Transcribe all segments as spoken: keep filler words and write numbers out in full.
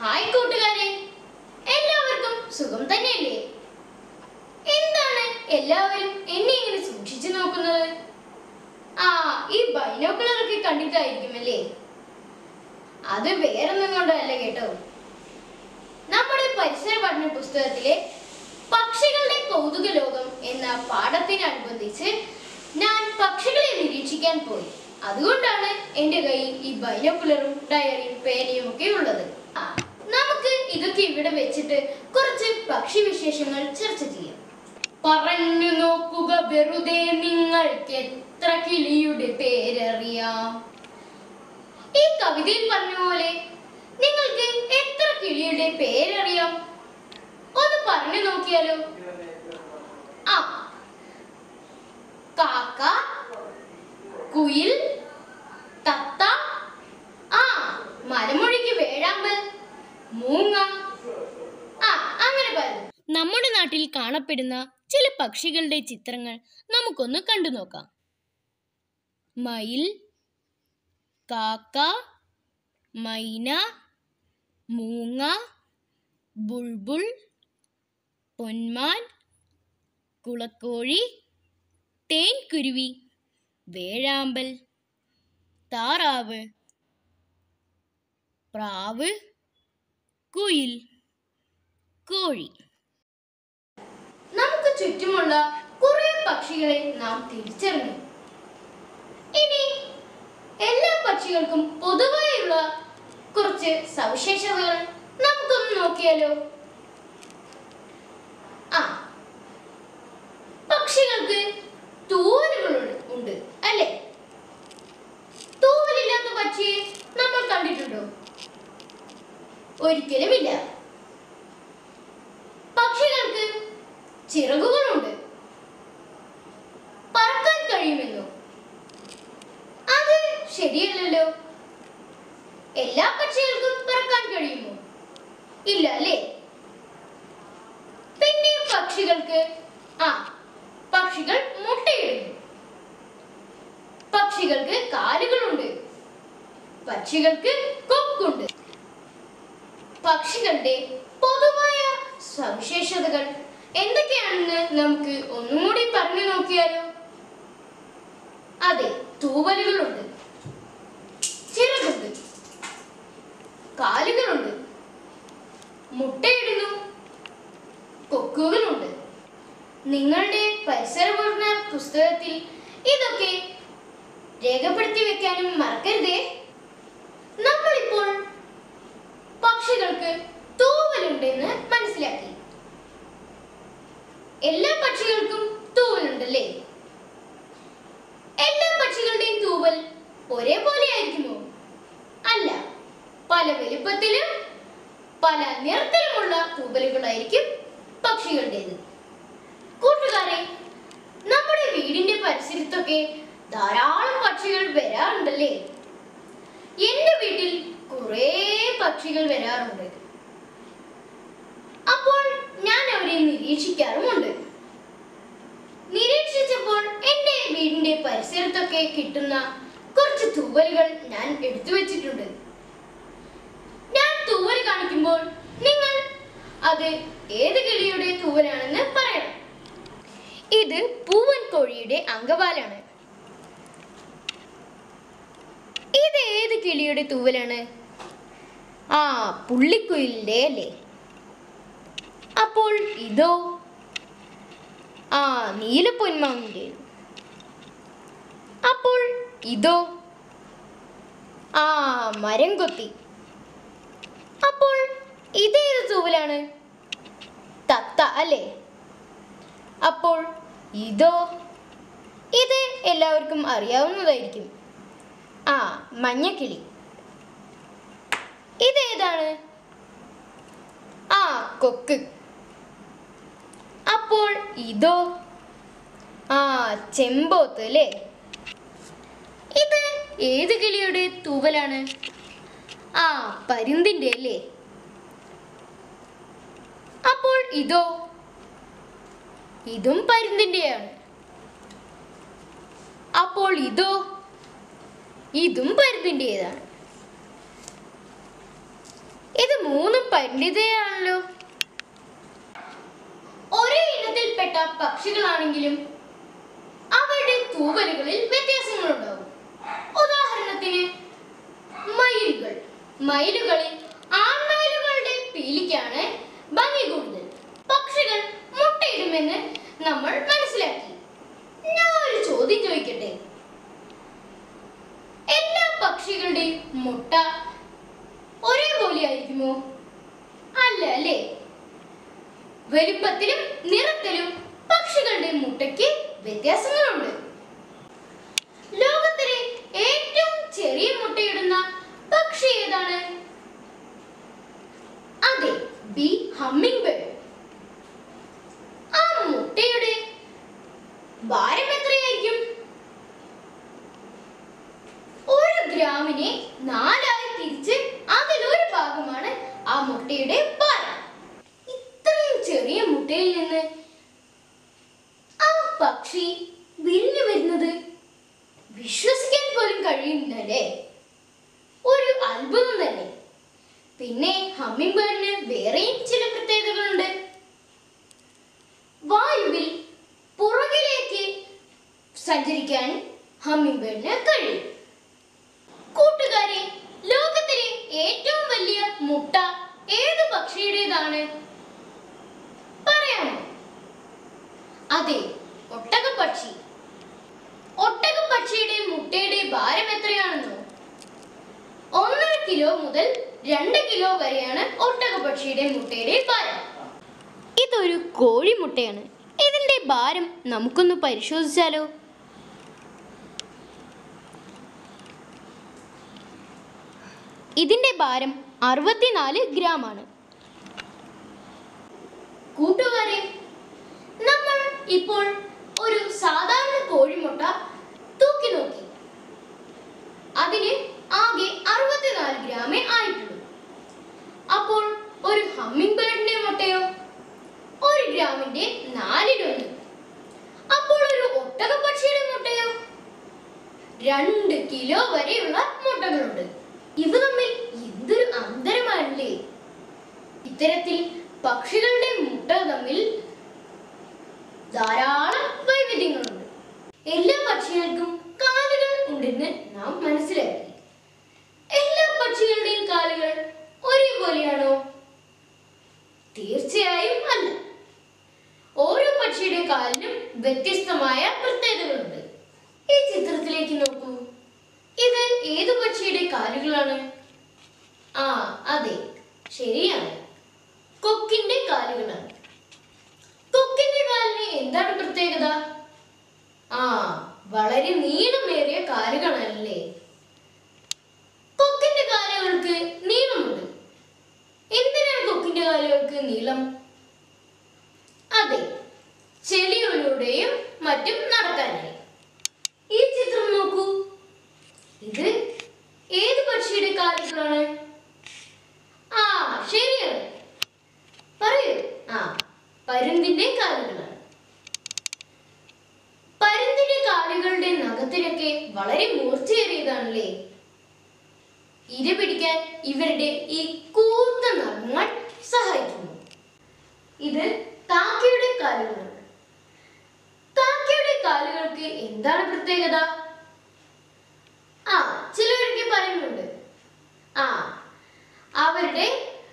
Hi കൂട്ടുകാരെ, എല്ലാവർക്കും സുഖം തന്നെയല്ലേ? എന്താണ് എല്ലാവരും എന്നെ ഇങ്ങനെ സൂക്ഷിച്ചു നോക്കുന്നത്? ആ ഈ ബൈനോക്കുലർ ഒക്കെ കണ്ടിട്ടായിരിക്കുമല്ലേ? അത് വേറൊന്നും കൊണ്ടല്ല കേട്ടോ. നമ്മുടെ പരിസര പഠന പുസ്തകത്തിലെ പക്ഷികളുടെ കൗതുക ലോകം എന്ന പാഠത്തിനനുബന്ധിച്ച് ഞാൻ പക്ഷികളെ നിരീക്ഷിക്കാൻ പോയി. അതുകൊണ്ടാണ് എൻ്റെ കയ്യിൽ ഈ ബൈനോക്കുലറും ഡയറിയും പേനയും ഒക്കെ ഉള്ളത്. നമുക്ക് ഇതൊക്കെ ഇവിടെ വെച്ചിട്ട് കുറച്ച് പക്ഷി വിശേഷങ്ങൾ ചർച്ച ചെയ്യാം. പറഞ്ഞു നോക്കുക വെറുതെ, നിങ്ങൾക്ക് എത്ര കിളിയുടെ പേരറിയാം? ഈ കവിതയിൽ പറഞ്ഞ പോലെ നിങ്ങൾക്ക് എത്ര കിളിയുടെ പേരറിയാം? ഒന്ന് പറഞ്ഞു നോക്കിയാലോ? ആ കാക്ക, കുയിൽ, തത്ത, ആ മലമുഴക്കി വേഴാമ്പൽ, മൂങ്ങ, ആ അങ്ങനെ പറഞ്ഞു. നമ്മുടെ നാട്ടിൽ കാണപ്പെടുന്ന ചില പക്ഷികളുടെ ചിത്രങ്ങൾ നമുക്കൊന്ന് കണ്ടു നോക്കാം. മയിൽ, കാക്ക, മൈന, മൂങ്ങ, ബുൾബുൾ, പൊന്മാൻ, കുളക്കോഴി, തേൻകുരുവി, വേഴാമ്പൽ, താറാവ്, പ്രാവ്, കുയിൽ, കോഴി. നമുക്ക് ചുറ്റുമുള്ള കുറെ പക്ഷികളെ നാം തിരിച്ചറിഞ്ഞു. ഇനി എല്ലാ പക്ഷികൾക്കും പൊതുവായുള്ള കുറച്ച് സവിശേഷതകൾ നമുക്കൊന്ന് നോക്കിയാലോ? ആ പക്ഷികൾക്ക് തൂവലുകൾ ഉണ്ട് അല്ലേ? തൂവലില്ലാത്ത പക്ഷിയെ നമ്മൾ കണ്ടിട്ടുണ്ടോ? ഒരിക്കലുമില്ല. പക്ഷികൾക്ക് ചിറകുകളുണ്ട്. പറക്കാൻ കഴിയുമെന്നോ? അത് ശരിയല്ലല്ലോ. എല്ലാ പക്ഷികൾക്കും പറക്കാൻ കഴിയുമോ? ഇല്ല അല്ലേ? പിന്നെ പക്ഷികൾക്ക് ആ പക്ഷികൾ മുട്ടയിടുന്നു. പക്ഷികൾക്ക് കാലുകളുണ്ട്. പക്ഷികൾക്ക് കൊക്കുണ്ട്. പക്ഷികളുടെ പൊതുവായ സവിശേഷതകൾ എന്തൊക്കെയാണെന്ന് നമുക്ക് ഒന്നുകൂടി പറഞ്ഞു നോക്കിയാലോ? അതെ, തൂവലുകളുണ്ട്, ചിറകുണ്ട്, കാലുകളുണ്ട്, മുട്ടയിടുന്നു, കൊക്കുകളുണ്ട്. നിങ്ങളുടെ പരിസര പഠന പുസ്തകത്തിൽ ഇതൊക്കെ രേഖപ്പെടുത്തി വെക്കാനും മറക്കരുതേ. നമ്മളിപ്പോൾ പക്ഷികൾക്ക് തൂവലുണ്ടെന്ന് മനസ്സിലാക്കി. എല്ലാ പക്ഷികൾക്കും തൂവലുണ്ടല്ലേ? എല്ലാ പക്ഷികളുടെയും തൂവൽ ഒരേപോലെ ആയിരിക്കുമോ? അല്ല, പല വലുപ്പത്തിലും പല നിറത്തിലുമുള്ള തൂവലുകളായിരിക്കും പക്ഷികളുടേത്. കൂട്ടുകാരെ, നമ്മുടെ വീടിന്റെ പരിസരത്തൊക്കെ ധാരാളം പക്ഷികൾ വരാറുണ്ടല്ലേ? എന്റെ വീട്ടിൽ കുറേ പക്ഷികൾ വരാറുണ്ട്. അപ്പോൾ ഞാൻ അവരെ നിരീക്ഷിക്കാറുമുണ്ട്. നിരീക്ഷിച്ചപ്പോൾ എന്റെ വീടിന്റെ പരിസരത്തൊക്കെ കിട്ടുന്ന കുറച്ച് തൂവലുകൾ ഞാൻ എടുത്തു വെച്ചിട്ടുണ്ട്. ഞാൻ തൂവൽ കാണിക്കുമ്പോൾ നിങ്ങൾ അത് ഏത് കിളിയുടെ തൂവലാണെന്ന് പറയണം. ഇത് പൂവൻ കോഴിയുടെ അങ്കവാലാണ്. ഇത് ഏത് കിളിയുടെ തൂവലാണ്? ആ പുള്ളിക്കുയിലിന്റെ അല്ലേ? അപ്പോൾ ഇതോ? ആ നീലപ്പൊന്മാവിന്റെ. അപ്പോൾ ഇതോ? ആ മരം കൊത്തി. അപ്പോൾ ഇതേത് തൂവലാണ്? തത്ത അല്ലേ? അപ്പോൾ ഇതോ? ഇത് എല്ലാവർക്കും അറിയാവുന്നതായിരിക്കും. ആ മഞ്ഞക്കിളി. ഇതേതാണ്? ആ കൊക്ക്. അപ്പോൾ ഇതോ? ആ ചെമ്പോത്ത് അല്ലേ? ഇത് ഏത് കിളിയുടെ തൂവലാണ്? ആ പരുന്തിന്റെ അല്ലേ? അപ്പോൾ ഇതോ? ഇതും പരുന്തിന്റെയാണ്. അപ്പോൾ ഇതോ? ഇതും പരുന്തിൻ്റെതാണ്. ഇത് മൂന്നും പരിണിതയാണല്ലോ. ഒരേ ഇനത്തിൽപ്പെട്ട പക്ഷികളാണെങ്കിലും അവരുടെ തൂവലുകളിൽ വ്യത്യാസങ്ങളുണ്ടാവും. ഉദാഹരണത്തിന് മയിലുകൾ. മയിലുകളിൽ ആൺമയിലുകളുടെ പീലിക്കാണ് ഭംഗി കൂടുതൽ. പക്ഷികൾ മുട്ടയിടുമെന്ന് നമ്മൾ മനസ്സിലാക്കി. ഞാൻ ഒരു ചോദ്യം ചോദിക്കട്ടെ, എല്ലാ പക്ഷികളുടെയും മുട്ട ഒരേപോലെ ആയിരിക്കുമോ? അല്ല അല്ലേ? വലുപ്പത്തിലും നിറത്തിലും പക്ഷികളുടെ മുട്ടയ്ക്ക് വ്യത്യാസങ്ങളുണ്ട്. ലോകത്തിലെ ഏറ്റവും ചെറിയ മുട്ടയിടുന്ന പക്ഷി ഏതാണ്? അതെ, ബി ഹമ്മിംഗ് ബേർഡ്. ആ മുട്ടയുടെ ഭാരം എത്രയായിരിക്കും? ഒരു ഗ്രാമിനെ നാലായി തിരിച്ച് അതിലൊരു ഭാഗമാണ് ആ മുട്ടയുടെ ഭാരം. ഇത്രയും ചെറിയ മുട്ടയിൽ നിന്ന് ആ പക്ഷി വിരിഞ്ഞു വരുന്നത് വിശ്വസിക്കാൻ പോലും കഴിയുന്നില്ലല്ലേ? ഒരു അത്ഭുതം തന്നെ. പിന്നെ ഹമ്മിംഗ് ബേർഡിന് വേറെയും ചില പ്രത്യേകതകളുണ്ട്. വായുവിൽ പുറകിലേക്ക് സഞ്ചരിക്കാൻ ഹമ്മിംഗ് ബേർഡിന് കഴിയും. കൂട്ടുകാരെ, ലോകത്തിലെ ഏറ്റവും വലിയ മുട്ട ഏത് പക്ഷിയുടേതാണ്? പറയാമോ? അതെ, ഒട്ടകപ്പക്ഷി. ഒട്ടകപ്പക്ഷിയുടെ മുട്ടയുടെ ഭാരം എത്രയാണെന്നോ? ഒന്നര കിലോ മുതൽ രണ്ട് കിലോ വരെയാണ് ഒട്ടകപ്പക്ഷിയുടെ മുട്ടയുടെ ഭാരം. ഇതൊരു കോഴിമുട്ടയാണ്. ഇതിന്റെ ഭാരം നമുക്കൊന്ന് പരിശോധിച്ചാലോ? ഇതിന്റെ ഭാരം അറുപത്തിനാല് ഗ്രാം ആണ്. കൂട്ടുകാരെ, നമ്മൾ ഇപ്പോൾ ഒരു സാധാരണ കോഴിമുട്ട തൂക്കി നോക്കി. അതിന് ആകെ അറുപത്തിനാല് ഗ്രാമേ ആയിട്ടുള്ളൂ. അപ്പോൾ ഒരു ഹമ്മിംഗ് ബേർഡിന്റെ മുട്ടയോ? ഒരു ഗ്രാമിന്റെ നാലിലൊന്ന്. അപ്പോൾ ഒരു ഒട്ടകപ്പക്ഷിയുടെ മുട്ടയോ? രണ്ട് കിലോ വരെയുള്ള മുട്ടകളുണ്ട്. ഇവ തമ്മിൽ എന്തൊരു അന്തരമാണല്ലേ! ഇത്തരത്തിൽ പക്ഷികളുടെ മുട്ട തമ്മിൽ ധാരാളം വൈവിധ്യങ്ങളുണ്ട്. എല്ലാ പക്ഷികൾക്കും കാലുകൾ ഉണ്ടെന്ന് നാം മനസ്സിലാക്കി. എല്ലാ പക്ഷികളുടെയും കാലുകൾ ഒരേപോലെയാണോ? തീർച്ചയായും അല്ല. ഓരോ പക്ഷിയുടെ കാലിനും വ്യത്യസ്തമായ പ്രത്യേകതകളുണ്ട്. ഈ ചിത്രത്തിലേക്ക് നോക്കൂ. ഇത് ഏതു പക്ഷിയുടെ കാലുകളാണ്? ആ അതെ, ശരിയാണ്, കൊക്കിന്റെ കാലുകളാണ്. കൊക്കിന്റെ കാലിന് എന്താണ് പ്രത്യേകത? ആ വളരെ നീളമേറിയ കാലുകളല്ലേ. കൊക്കിന്റെ കാലുകൾക്ക് നീളമുണ്ട്. എന്തിനാണ് കൊക്കിന്റെ കാലുകൾക്ക് നീളം? അതെ, ചെളിയിലൂടെയും മറ്റും നടക്കാനായി. ഈ ചിത്രം നോക്കൂ. ഇത് ഏത് പക്ഷിയുടെ കാലുകളാണ്? ആ ശരിയാണ്, പറയൂ. ആ പരുന്തിന്റെ കാലുകളാണ്. പരുന്തിന്റെ കാലുകളുടെ നഖത്തിനൊക്കെ വളരെ മൂർച്ചയേറിയതാണല്ലേ. ഇര പിടിക്കാൻ ഇവരുടെ ഈ കൂർത്ത നഖങ്ങൾ സഹായിക്കുന്നു. ഇത് കാക്കയുടെ കാലുകളാണ്. കാക്കയുടെ കാലുകൾക്ക് എന്താണ് പ്രത്യേകത? ആ ചിലരൊക്കെ പറയുന്നുണ്ട്, ആ അവരുടെ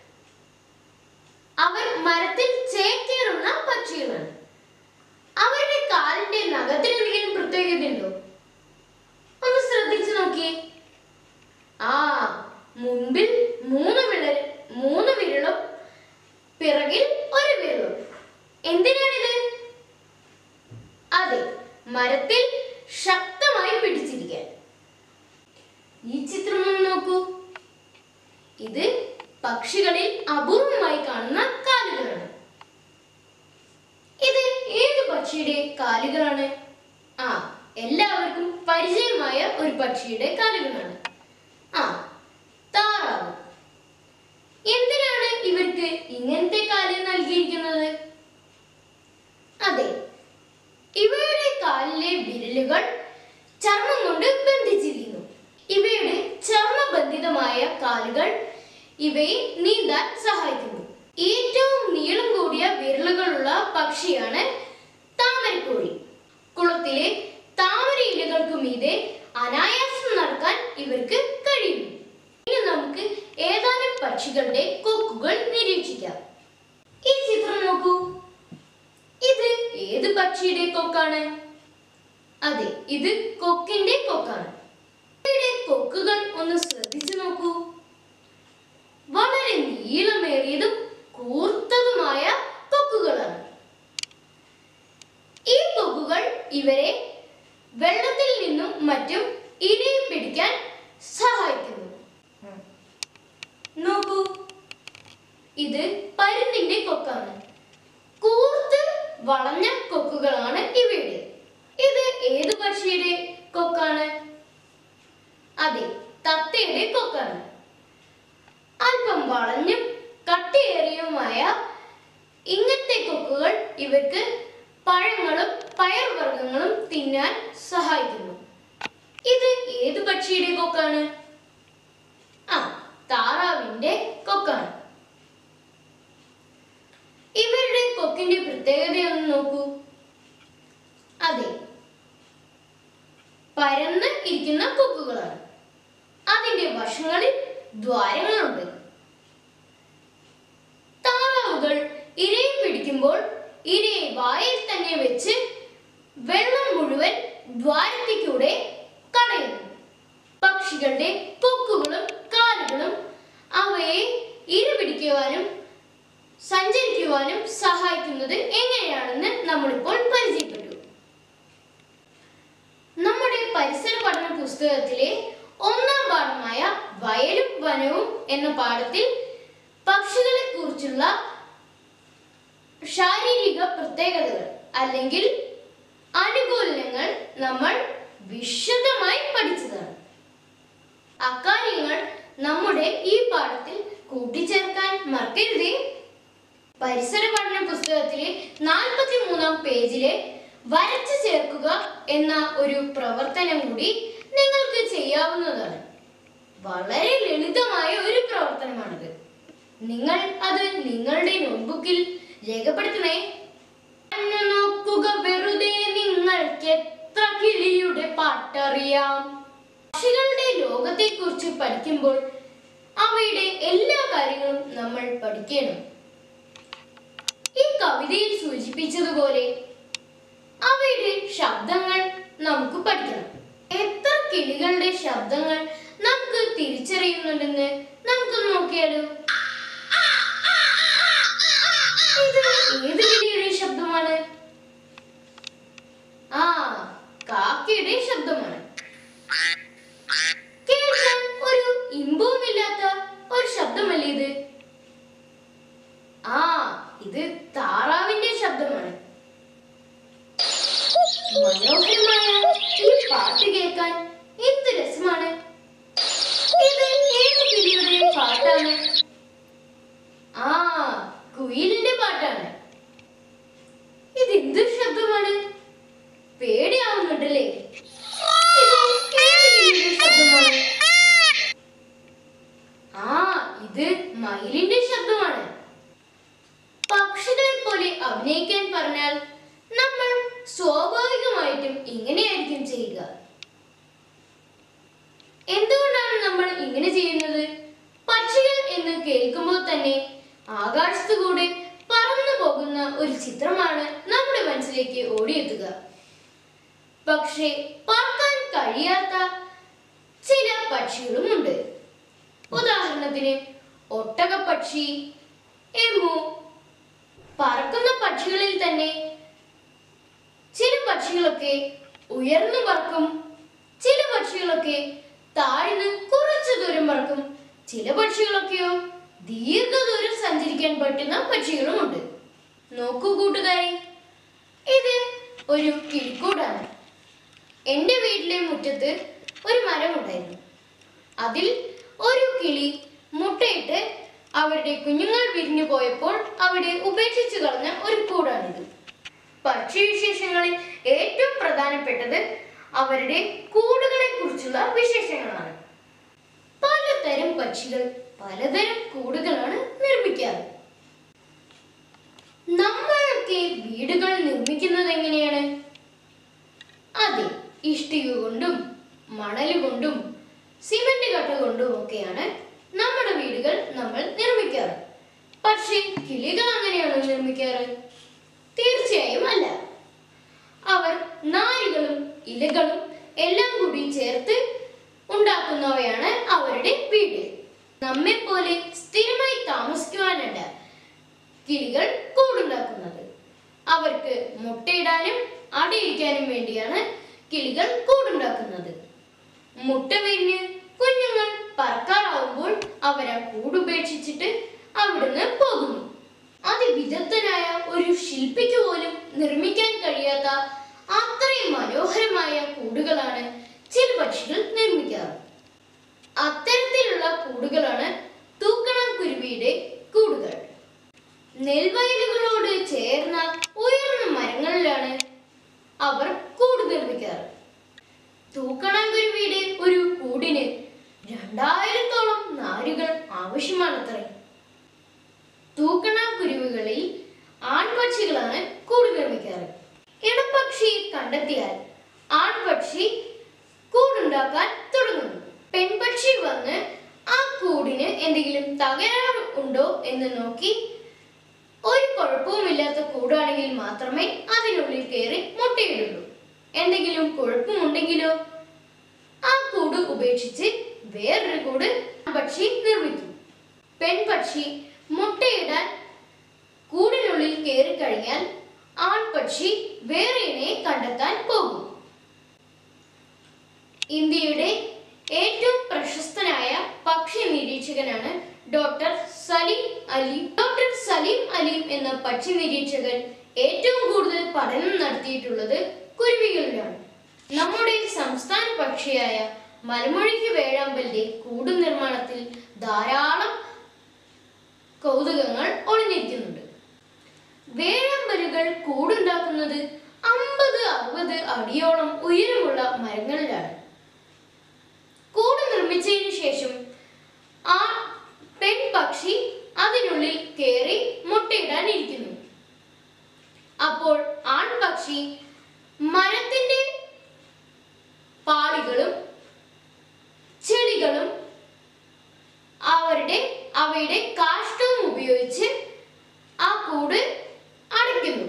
അവർ മരത്തിൽ ചേക്കേറുന്ന പക്ഷികളാണ്. അവരുടെ കാലിന്റെ നഖത്തിന് എന്തെങ്കിലും പ്രത്യേകതയുണ്ടോ? ഒന്ന് ശ്രദ്ധിച്ചു നോക്കിയേ. ആ മുൻപിൽ മൂന്ന് വിരൽ മൂന്ന് വിരലും പിറകിൽ ഒരു വിരലും. എന്തിനാണിത്? അതെ, മരത്തിൽ ശക്തമായി പിടിച്ചിരിക്കാൻ. ഈ ചിത്രം നോക്കൂ. ഇത് പക്ഷികളിൽ അപൂർവമായി കാണുന്ന കാലുകളാണ്. ഇത് ഏത് പക്ഷിയുടെ കാലുകളാണ്? ആ എല്ലാവർക്കും പരിചയമായ ഒരു പക്ഷിയുടെ കാലുകളാണ്. ആ താറാവ്. എന്തിനാണ് ഇവർക്ക് ഇങ്ങനത്തെ കാല് നൽകിയിരിക്കുന്നത്? അതെ, ഇവയുടെ കാലിലെ വിരലുകൾ ചർമ്മം കൊണ്ട് ബന്ധിച്ചിരിക്കുന്നു. ഇവയുടെ ചർമ്മബന്ധിതമായ കാലുകൾ ഇവയെ നീന്താൻ സഹായിക്കുന്നു. ഏറ്റവും നീളം കൂടിയ വിരലുകളുള്ള പക്ഷിയാണ് താമരക്കോഴി. കുളത്തിലെ താമര ഇലകൾക്ക് മീതെ അനായാസം നടക്കാൻ ഇവർക്ക് കഴിയുന്നു. ഇനി നമുക്ക് ഏതാനും പക്ഷികളുടെ കൊക്കുകൾ നിരീക്ഷിക്കാം. ഈ ചിത്രം നോക്കൂ. ഇത് ഏത് പക്ഷിയുടെ കൊക്കാണ്? അതെ, ഇത് കൊക്കിന്റെ കൊക്കാണ്. ഇവയുടെ കൊക്കുകൾ ഒന്ന് ശ്രദ്ധിച്ചു നോക്കൂ. വളരെ നീളമേറിയതും കൂർത്തതുമായ കൊക്കുകളാണ്. ഈ കൊക്കുകൾ ഇവരെ വെള്ളത്തിൽ നിന്നും മറ്റും ഇരയെ പിടിക്കാൻ സഹായിക്കുന്നു. നോക്കൂ, ഇത് പരുന്തിന്റെ കൊക്കാണ്. കൂർത്ത് വളഞ്ഞ കൊക്കുകളാണ് ഇവയുടെ. ഇത് ഏത് പക്ഷിയുടെ കൊക്കാണ്? അതെ, തത്തയുടെ കൊക്കാണ്. അല്പം വളഞ്ഞും കട്ടിയേറിയുമായ ഇങ്ങനത്തെ കൊക്കുകൾ ഇവർക്ക് പഴങ്ങളും പയർവർഗ്ഗങ്ങളും തിന്നാൻ സഹായിക്കുന്നു. ഇത് ഏത് പക്ഷിയുടെ കൊക്കാണ്? ആ, താറാവിന്റെ കൊക്കാണ്. ഇവരുടെ കൊക്കിന്റെ പ്രത്യേകതയൊന്ന് നോക്കൂ. അതെ, പരന്ന് ഇരിക്കുന്ന കൊക്കുകളാണ്. അതിന്റെ വശങ്ങളിൽ ദ്വാരങ്ങളുണ്ട്. താറാവുകൾ ഇരയെ പിടിക്കുമ്പോൾ ഇരയെ വായിൽ തന്നെ വെച്ച് വെള്ളം മുഴുവൻ ദ്വാരത്തിലൂടെ കളയുന്നു. പക്ഷികളുടെ കൊക്കുകളും കാലുകളും അവയെ ഇര പിടിക്കുവാനും സഞ്ചരിക്കുവാനും സഹായിക്കുന്നത് എങ്ങനെയാണെന്ന് നമ്മളിപ്പോൾ പരിചയപ്പെട്ടു. നമ്മുടെ പരിസര പഠന പുസ്തകത്തിലെ ഒന്നാം പാഠമായ വയലും വനവും എന്ന പാഠത്തിൽ പക്ഷികളെ കുറിച്ചുള്ള ശാരീരിക പ്രത്യേകതകൾ അല്ലെങ്കിൽ അനുകൂലനങ്ങൾ നമ്മൾ വിശദമായി പഠിച്ചതാണ്. അക്കാര്യങ്ങൾ നമ്മുടെ ഈ പാഠത്തിൽ കൂട്ടിച്ചേർക്കാൻ മറക്കരുതേ. പരിസര പഠന പുസ്തകത്തിലെ നാൽപ്പത്തി മൂന്നാം പേജിലെ വരച്ചു ചേർക്കുക എന്ന ഒരു പ്രവർത്തനം കൂടി നിങ്ങൾക്ക് ചെയ്യാവുന്നതാണ്. വളരെ ലളിതമായ ഒരു പ്രവർത്തനമാണിത്. നിങ്ങൾ അത് നിങ്ങളുടെ നോട്ട്ബുക്കിൽ രേഖപ്പെടുത്തണേ. നോക്കുക, വെറുതെ നിങ്ങൾക്ക് എത്ര കിളിയുടെ പാട്ടറിയാം. പക്ഷികളുടെ ലോകത്തെ കുറിച്ച് പഠിക്കുമ്പോൾ അവയുടെ എല്ലാ കാര്യങ്ങളും നമ്മൾ പഠിക്കണം. ഈ കവിതയിൽ സൂചിപ്പിച്ചതുപോലെ അവയുടെ ശബ്ദങ്ങൾ നമുക്ക് പഠിക്കണം. എത്ര കിളികളുടെ ശബ്ദങ്ങൾ നമുക്ക് തിരിച്ചറിയുന്നുണ്ടെന്ന് നമുക്ക് നോക്കിയാലോ. ഇത് ഏത് കിളിയുടെ ശബ്ദമാണ്? ആ, കാക്കയുടെ ശബ്ദമാണ്. കേൾക്കാൻ ഒരു ഇമ്പവുമില്ലാത്ത ഒരു ശബ്ദമല്ലേ ഇത്? ആ, ഇത് താറാവിന്റെ ശബ്ദമാണ്. മനോഹരമായ ഈ പാട്ട് കേൾക്കാൻ എന്ത് രസമാണ്. ഇത് ഏത് കിളിയുടെ പാട്ടാണ്? ആ, കുയിലിന്റെ പാട്ടാണ്. ഇത് എന്ത് ശബ്ദമാണ്? പേടിയാവുന്നുണ്ടല്ലേ? ഇത് ഏത് കിളിയുടെ ശബ്ദമാണ്? ആ, ഇത് മയിലിന്റെ ശബ്ദമാണ്. പക്ഷികളെ പോലെ അഭിനയിക്കാൻ പറഞ്ഞാൽ നമ്മൾ സ്വാഭാവികമായിട്ടും ഇങ്ങനെയായിരിക്കും ചെയ്യുക. എന്തുകൊണ്ടാണ് നമ്മൾ ഇങ്ങനെ ചെയ്യുന്നത്? പക്ഷികൾ എന്ന് കേൾക്കുമ്പോൾ തന്നെ ആകാശത്തുകൂടെ പറന്നു പോകുന്ന ഒരു ചിത്രമാണ് നമ്മുടെ മനസ്സിലേക്ക് ഓടിയെത്തുക. പക്ഷേ പറക്കാൻ കഴിയാത്ത ചില പക്ഷികളുമുണ്ട്. ഉദാഹരണത്തിന് ഒട്ടകപ്പക്ഷി, എമു. പറക്കുന്ന പക്ഷികളിൽ തന്നെ ചില പക്ഷികളൊക്കെ ഉയർന്നു പറക്കും, ചില പക്ഷികളൊക്കെ താഴ്ന്ന് കുറച്ചു ദൂരം പറക്കും, ചില പക്ഷികളൊക്കെയോ ദീർഘദൂരം സഞ്ചരിക്കാൻ പറ്റുന്ന പക്ഷികളുമുണ്ട്. നോക്കൂ കൂട്ടുകാരെ, ഇത് ഒരു കിളിക്കൂടാണ്. എൻ്റെ വീട്ടിലെ മുറ്റത്ത് ഒരു മരമുണ്ടായിരുന്നു. അതിൽ ഒരു കിളി മുട്ടയിട്ട് അവരുടെ കുഞ്ഞുങ്ങൾ വിരിഞ്ഞു പോയപ്പോൾ അവിടെ ഉപേക്ഷിച്ചു കളഞ്ഞ ഒരു കൂടാണിത്. പക്ഷിവിശേഷങ്ങളിൽ ഏറ്റവും പ്രധാനപ്പെട്ടത് അവരുടെ കൂടുകളെ കുറിച്ചുള്ള വിശേഷങ്ങളാണ്. പലതരം പക്ഷികൾ പലതരം കൂടുകളാണ് നിർമ്മിക്കാറ്. നമ്മളൊക്കെ വീടുകൾ നിർമ്മിക്കുന്നത് എങ്ങനെയാണ്? അതെ, ഇഷ്ടിക കൊണ്ടും മണൽ കൊണ്ടും സിമന്റ് കട്ട കൊണ്ടും ഒക്കെയാണ് നമ്മുടെ വീടുകൾ നമ്മൾ നിർമ്മിക്കാറ്. പക്ഷേ കിളികൾ അങ്ങനെയാണോ നിർമ്മിക്കാറ്? തീർച്ചയായും അല്ല. അവർ നാരുകളും ഇലകളും എല്ലാം കൂടി ചേർത്ത് ഉണ്ടാക്കുന്നവയാണ് അവരുടെ വീട്. നമ്മെ പോലെ സ്ഥിരമായി താമസിക്കുവാനല്ല കിളികൾ കൂടുണ്ടാക്കുന്നത്. അവർക്ക് മുട്ടയിടാനും അടയിരിക്കാനും വേണ്ടിയാണ് കിളികൾ കൂടുണ്ടാക്കുന്നത്. മുട്ട വിരിഞ്ഞ് കുഞ്ഞുങ്ങൾ പറക്കാറാവുമ്പോൾ അവർ ആ കൂടുപേക്ഷിച്ചിട്ട് അവിടുന്ന് പോകുന്നു. അതിവിദഗ്ധനായ ഒരു ശില്പിക്ക് പോലും നിർമ്മിക്കാൻ കഴിയാത്ത അത്രയും മനോഹരമായ കൂടുകളാണ് ചില പക്ഷികൾ നിർമ്മിക്കാറ്. അത്തരത്തിലുള്ള കൂടുകളാണ് തൂക്കണാംകുരുവിയുടെ കൂടുകൾ. നെൽവയലുകളോട് ചേർന്ന ഉയർന്ന മരങ്ങളിലാണ് അവർ കൂട് നിർമ്മിക്കാറ്. തൂക്കണാംകുരുവിയുടെ ഒരു കൂടിന് രണ്ടായിരത്തോളം നാരുകൾ ആവശ്യമാണത്രേ. തൂക്കണാംകുരുവികളിൽ ആൺപക്ഷികളാണ് കൂട് നിർമ്മിക്കാറ്. ഇണപ്പക്ഷിയെ കണ്ടെത്തിയാൽ ആൺപക്ഷി കൂടുണ്ടാക്കാൻ തുടങ്ങുന്നു. പെൺപക്ഷി വന്ന് ആ കൂടിന് എന്തെങ്കിലും തകരാറ് ഉണ്ടോ എന്ന് നോക്കി ഒരു കുഴപ്പവുമില്ലാത്ത കൂടാണെങ്കിൽ മാത്രമേ അതിനുള്ളിൽ കയറി മുട്ടയിടുള്ളൂ. എന്തെങ്കിലും കുഴപ്പമുണ്ടെങ്കിലോ ആ കൂട് ഉപേക്ഷിച്ച് വേറൊരു കൂട് പക്ഷി നിർമ്മിക്കും. പെൺപക്ഷി മുട്ടയിടാൻ കൂടിനുള്ളിൽ കയറി കഴിഞ്ഞാൽ ആൺപക്ഷി വേറെ ഇണയെ കണ്ടെത്താൻ പോകും. ഇന്ത്യയുടെ ഏറ്റവും പ്രശസ്തനായ പക്ഷി നിരീക്ഷകനാണ് ഡോക്ടർ സലീം അലി. ഡോക്ടർ സലീം അലീം എന്ന പക്ഷി നിരീക്ഷകൻ ഏറ്റവും കൂടുതൽ പഠനം നടത്തിയിട്ടുള്ളത് കുരുവികളിലാണ്. നമ്മുടെ സംസ്ഥാന പക്ഷിയായ മലമുഴക്കി വേഴാമ്പലിന്റെ കൂട് നിർമ്മാണത്തിൽ ധാരാളം കൗതുകങ്ങൾ ഒളിഞ്ഞിരിക്കുന്നുണ്ട്. വേഴാമ്പലുകൾ കൂടുണ്ടാക്കുന്നത് അമ്പത് അറുപത് അടിയോളം ഉയരമുള്ള മരങ്ങളിലാണ്. കൂട് നിർമ്മിച്ചതിനു ശേഷം ആ പെൺപക്ഷി അതിനുള്ളിൽ കയറി മുട്ടയിടാൻ ഇരിക്കുന്നു. അപ്പോൾ ആൺപക്ഷി മരത്തിന്റെ പാളികളും ചെടികളും അവരുടെ അവയുടെ കാഷ്ടവും ഉപയോഗിച്ച് ആ കൂട് അടയ്ക്കുന്നു.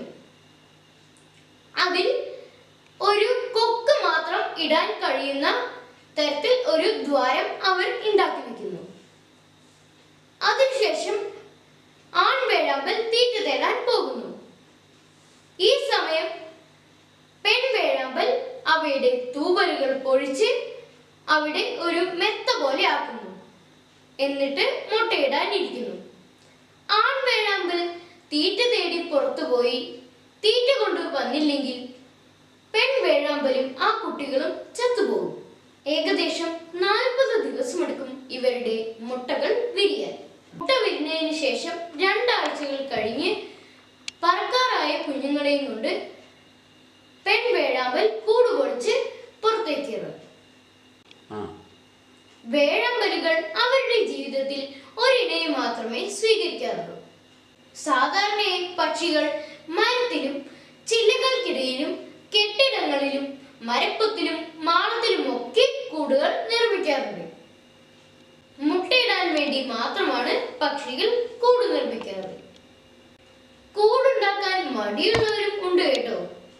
അതിൽ ഒരു കൊക്ക് മാത്രം ഇടാൻ കഴിയുന്ന തരത്തിൽ ഒരു ദ്വാരം അവർ ഉണ്ടാക്കി വെക്കുന്നു. അതിനുശേഷം ആൺവേഴാമ്പൽ തീറ്റ തേടാൻ പോകുന്നു. ഈ സമയം പെൺവേഴാമ്പൽ അവയുടെ തൂവലുകൾ പൊഴിച്ച് അവിടെ ഒരു മെത്ത പോലെ ആക്കുന്നു. എന്നിട്ട് മുട്ടയിടാൻ ഇരിക്കുന്നു. ആൺവേഴാമ്പൽ തീറ്റ തേടി പുറത്തുപോയി തീറ്റ കൊണ്ട് വന്നില്ലെങ്കിൽ പെൺവേഴാമ്പലും ആ കുട്ടികളും ചത്തുപോകും. ഏകദേശം നാൽപ്പത് ദിവസമെടുക്കും ഇവരുടെ മുട്ടകൾ വിരിയാൻ. മുട്ട വിരിഞ്ഞതിന് ശേഷം രണ്ടാഴ്ചകൾ കഴിഞ്ഞ് പറക്കാറായ കുഞ്ഞുങ്ങളെയും കൊണ്ട് പെൺവേഴാമ്പൽ കൂട് പൊളിച്ച് പുറത്തേക്ക് ഇറങ്ങും. വേഴാമ്പലുകൾ അവരുടെ ജീവിതത്തിൽ ഒരിണയെ മാത്രമേ സ്വീകരിക്കാറുള്ളൂ. സാധാരണയായി പക്ഷികൾ മരത്തിലും ചില്ലകൾക്കിടയിലും കെട്ടിടങ്ങളിലും മരപ്പൊത്തിലും മാളത്തിലും ഒക്കെ കൂടുകൾ നിർമ്മിക്കാറുണ്ട്. മുട്ടയിടാൻ വേണ്ടി മാത്രമാണ് പക്ഷികൾ കൂട് നിർമ്മിക്കാറ്. കൂടുണ്ടാക്കാൻ മടിയുള്ളവരും ഉണ്ട് കേട്ടോ.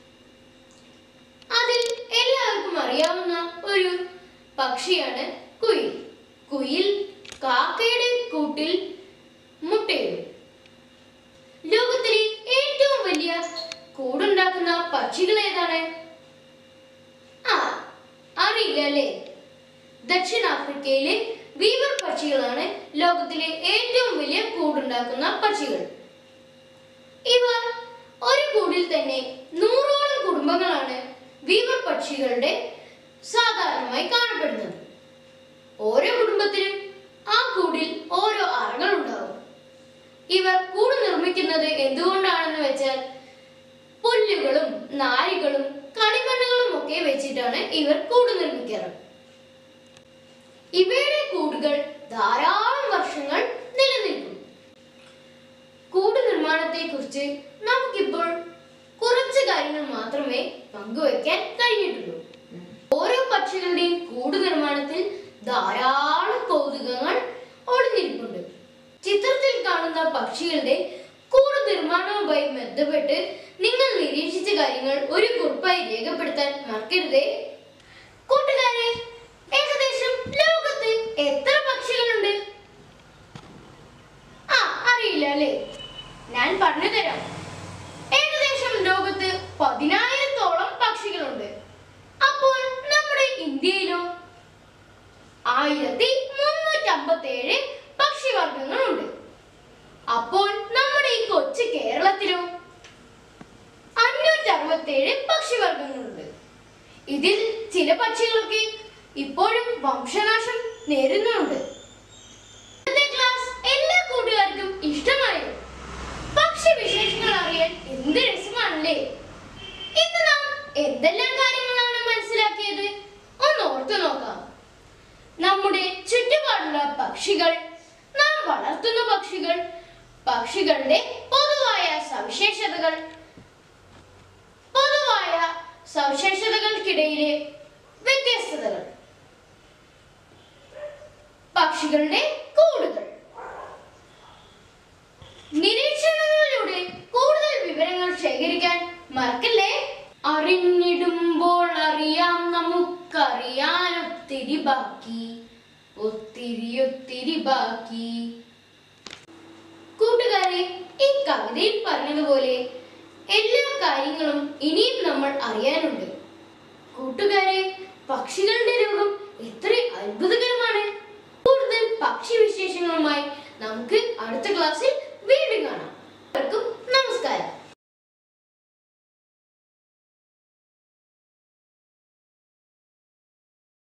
അതിൽ എല്ലാവർക്കും അറിയാവുന്ന ഒരു പക്ഷിയാണ് കുയിൽ. കുയിൽ കാക്കയുടെ കൂട്ടിൽ മുട്ടയിടും. ലോകത്തിലെ ഏറ്റവും വലിയ കൂടുണ്ടാക്കുന്ന പക്ഷികൾ ഏതാണ്? ആ, അറിയില്ല അല്ലേ? ദക്ഷിണാഫ്രിക്കയിലെ വീവർ പക്ഷികളാണ് ലോകത്തിലെ ഏറ്റവും വലിയ കൂടുണ്ടാക്കുന്ന പക്ഷികൾ. ഇവ ഒരു കൂടിൽ തന്നെ നൂറോളം കുടുംബങ്ങളാണ് വീവർ പക്ഷികളുടെ സാധാരണമായി കാണപ്പെടുന്നത്. ഓരോ കുടുംബത്തിനും ആ കൂടിൽ ഓരോ അറകൾ ഉണ്ടാവും. ഇവർ കൂട് നിർമ്മിക്കുന്നത് എന്തുകൊണ്ടാണെന്ന് വെച്ചാൽ പുല്ലുകളും നാരുകളും കളിമണ്ണുകളും ഒക്കെ വെച്ചിട്ടാണ് ഇവർ കൂട് നിർമ്മിക്കാറ്. ഇവയുടെ കൂടുകൾ ധാരാളം വർഷങ്ങൾ നിലനിൽക്കും. കൂട് നിർമ്മാണത്തെ കുറിച്ച് നമുക്കിപ്പോൾ കുറച്ച് കാര്യങ്ങൾ മാത്രമേ പങ്കുവയ്ക്കാൻ കഴിഞ്ഞിട്ടുള്ളൂ. ഓരോ പക്ഷികളുടെയും കൂട് നിർമ്മാണത്തിൽ ധാരാളം കൗതുകങ്ങൾ ഒളിഞ്ഞിരിപ്പുണ്ട്. ചിത്രത്തിൽ കാണുന്ന പക്ഷികളുടെ കൂട് നിർമ്മാണവുമായി ബന്ധപ്പെട്ട് നിങ്ങൾ നിരീക്ഷിച്ച കാര്യങ്ങൾ ഒരു കുറിപ്പായി രേഖപ്പെടുത്താൻ മറക്കരുതേ. കൂട്ടുകാരെ, ഏകദേശം ലോകത്ത് എത്ര പക്ഷികളുണ്ട്? ആ, അറിയില്ല അല്ലേ? ഞാൻ പറഞ്ഞു തരാം. ഏകദേശം ലോകത്ത് പതിനായിരത്തോളം പക്ഷികളുണ്ട്. അപ്പോൾ നമ്മുടെ ഇന്ത്യയിലോ ആയിരത്തി മുന്നൂറ്റി അമ്പത്തി ഏഴ് പക്ഷിവർഗങ്ങളുണ്ട്. അപ്പോൾ നമ്മുടെ ഈ കൊച്ചു കേരളത്തിലോ അഞ്ഞൂറ്റി അറുപത്തി ഏഴ് പക്ഷിവർഗങ്ങളുണ്ട്. ഇതിൽ ചില പക്ഷികളൊക്കെ ഇപ്പോഴും വംശനാശം നേരിടുന്നുണ്ട്. ഇന്നത്തെ ക്ലാസ് എല്ലാ കൂട്ടുകാർക്കും ഇഷ്ടമായോ? പക്ഷി വിശേഷങ്ങൾ അറിയാൻ എന്ത് രസമാണല്ലേ? ഇന്ന് നാം എന്തെല്ലാം കാര്യങ്ങളാണ് മനസ്സിലാക്കിയത്? ഒന്ന് ഓർത്തു നോക്കാം. നമ്മുടെ ചുറ്റുപാടുള്ള പക്ഷികൾ, നാം വളർത്തുന്ന പക്ഷികൾ, പക്ഷികളുടെ പൊതുവായ സവിശേഷതകൾ, പൊതുവായ സവിശേഷതകൾക്കിടയിലെ വ്യത്യസ്തതകൾ, പക്ഷികളുടെ കൂടുകൾ. നിരീക്ഷണങ്ങളിലൂടെ കൂടുതൽ വിവരങ്ങൾ ശേഖരിക്കാൻ മറക്കല്ലേ. അറിഞ്ഞിടുമ്പോൾ അറിയാം നമുക്കറിയാൻ ഒത്തിരി ബാക്കി, ഒത്തിരി ഒത്തിരി ബാക്കി. കൂട്ടുകാരെ, ഈ കവിതയിൽ പറഞ്ഞതുപോലെ എല്ലാ കാര്യങ്ങളും ഇനിയും നമ്മൾ അറിയാനുണ്ട്. കൂട്ടുകാരെ, പക്ഷികളുടെ ലോകം എത്ര അത്ഭുതകരമാണ്. കൂടുതൽ പക്ഷി വിശേഷങ്ങളുമായി നമുക്ക് അടുത്ത ക്ലാസ്സിൽ